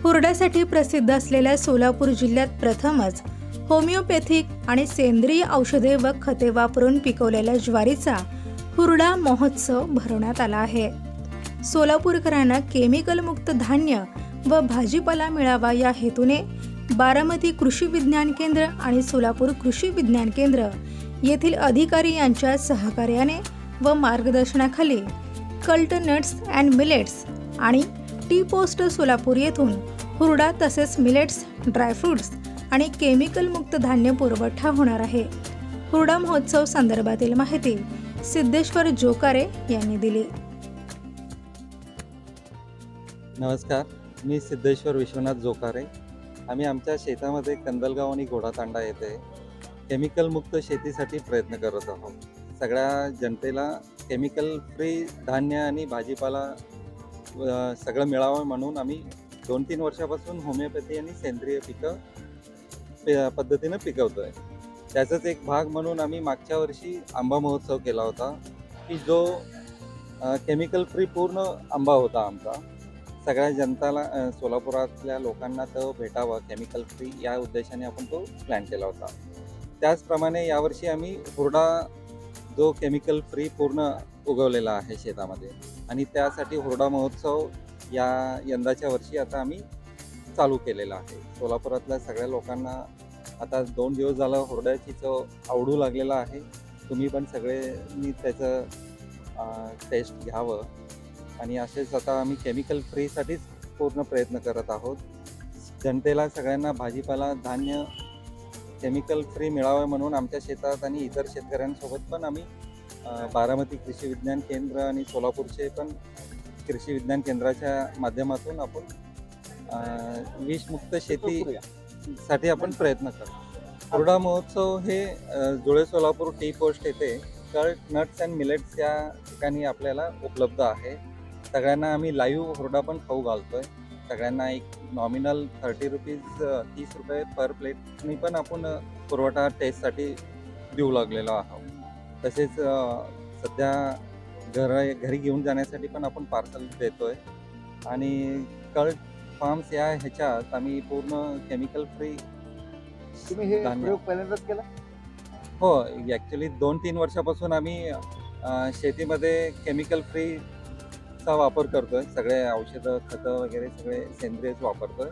हुरड्यासाठी प्रसिद्ध असलेल्या सोलापूर जिल्ह्यात प्रथमच होमिओपॅथिक आणि सेंद्रिय औषधे व खते वापरून पिकवलेल्या ज्वारीचा हुरडा महोत्सव भरवण्यात आला आहे। सोलापूरकरांना केमिकल मुक्त धान्य व भाजीपाला मिळावा या हेतूने बारामती कृषी विज्ञान केंद्र आणि सोलापूर कृषी विज्ञान केंद्र येथील अधिकारी यांच्या सहकार्याने व मार्गदर्शनाखाली कल्ट नट्स अँड मिलेट्स आणि टी पोस्ट सोलापूर येथून हुरडा तसेच मिलेट्स, ड्रायफ्रुट्स आणि केमिकल मुक्त धान्य पुरवठा होणार आहे। हुरडा महोत्सव संदर्भातील माहिती सिद्धेश्वर जोकारे यांनी दिली। नमस्कार, मी सिद्धेश्वर विश्वनाथ जोकारे। आम्ही आमच्या शेतामध्ये कंदलगाव आणि घोडातांडा येथे केमिकल मुक्त शेतीसाठी प्रयत्न करत आहोत। सगळ्या जनतेला केमिकल फ्री धान्य आणि भाजीपाला सगळं मिळावं म्हणून आम्ही 2-3 वर्षापासून होमिओपॅथी आणि सेंद्रिय पिकं पद्धतीने पिकवतोय। त्याचाच एक भाग म्हणून आम्ही मागच्या वर्षी आंबा महोत्सव केला होता की जो केमिकल फ्री पूर्ण आंबा होता आमचा। सगळ्या जनताला सोलापुरातल्या लोकांना तो भेटावा केमिकल फ्री या उद्देशाने आपण तो प्लॅन केला होता। त्याचप्रमाणे यावर्षी आम्ही हुरडा जो केमिकल फ्री पूर्ण उगवलेला आहे शेतामध्ये आणि त्यासाठी हुरडा महोत्सव या यंदाच्या वर्षी आता आम्ही चालू केलेला आहे। सोलापुरातल्या सगळ्या लोकांना आता 2 दिवस झाला हुरड्याची चव आवडू लागलेला आहे। तुम्ही पण सगळ्यांनी त्याचं टेस्ट घ्यावं आणि असेच आता आम्ही केमिकल फ्रीसाठीच पूर्ण प्रयत्न करत आहोत। जनतेला सगळ्यांना भाजीपाला धान्य केमिकल फ्री मिळावं म्हणून आमच्या शेतात आणि इतर शेतकऱ्यांसोबत पण आम्ही बारामती कृषी विज्ञान केंद्र आणि सोलापूरचे पण कृषी विज्ञान केंद्राच्या माध्यमातून आपण विषमुक्त शेतीसाठी आपण प्रयत्न करतो। हुरडा महोत्सव हे जुळे सोलापूर टी पोस्ट येथे कल्ट नट्स अँड मिलेट्स या ठिकाणी आपल्याला उपलब्ध आहे। सगळ्यांना आम्ही लाईव्ह हुरडा पण खाऊ घालतोय। सगळ्यांना एक नॉमिनल 30 रुपीज 30 रुपये पर प्लेटनी पण आपण पुरवठा टेस्टसाठी देऊ लागलेलो आहोत। तसेच सध्या घरी घेऊन जाण्यासाठी पण आपण पार्सल देतोय आणि कल्ट फार्म्स या ह्याच्यात आम्ही पूर्ण केमिकल फ्री तुम्ही हे प्रयोग पहिल्यांदाच केला? हो, ॲक्च्युली 2-3 वर्षापासून आम्ही शेतीमध्ये केमिकल फ्री चा वापर करतोय। सगळे औषधं खतं वगैरे सगळे सेंद्रियच वापरतोय।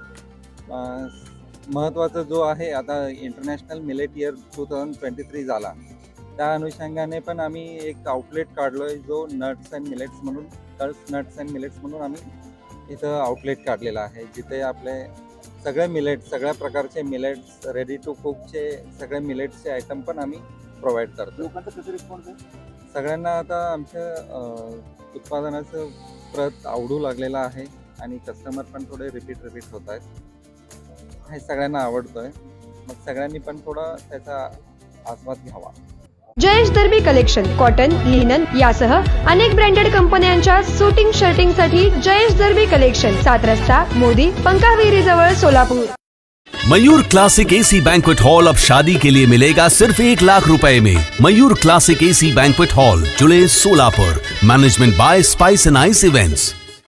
महत्त्वाचं जो आहे आता इंटरनॅशनल मिलेट इयर 2023 झाला, त्या अनुषंगाने पण आम्ही एक आउटलेट काढलोय जो नट्स अँड मिलेट्स म्हणून कल्ट नट्स अँड मिलेट्स म्हणून आम्ही इथं आउटलेट काढलेला आहे, जिथे आपले सगळे मिलेट्स सगळ्या प्रकारचे मिलेट्स रेडी टू कुकचे सगळे मिलेट्सचे आयटम पण आम्ही प्रोव्हाइड करतो। लोकांचा कसं रिस्पॉन्स आहे? सगळ्यांना आता आमच्या उत्पादनाचं प्रत आवडू लागलेला आहे आणि कस्टमर पण थोडे रिपीट होत आहेत। हे सगळ्यांना आवडतोय, मग सगळ्यांनी पण थोडा त्याचा आस्वाद घ्यावा। Jayesh Darbi collection cotton, linen यासह अनेक ब्रँडेड कंपन्यांच्या सूटिंग शर्टिंगसाठी जयेश दर्बी कलेक्शन 7 रस्ता मोदी पंकाविरी जवळ Solapur. Mayur classic AC banquet hall अब शादी के लिए मिलेगा सिर्फ 1 लाख रुपए में। Mayur classic AC banquet hall, Jule Solapur. Management by spice and ice events.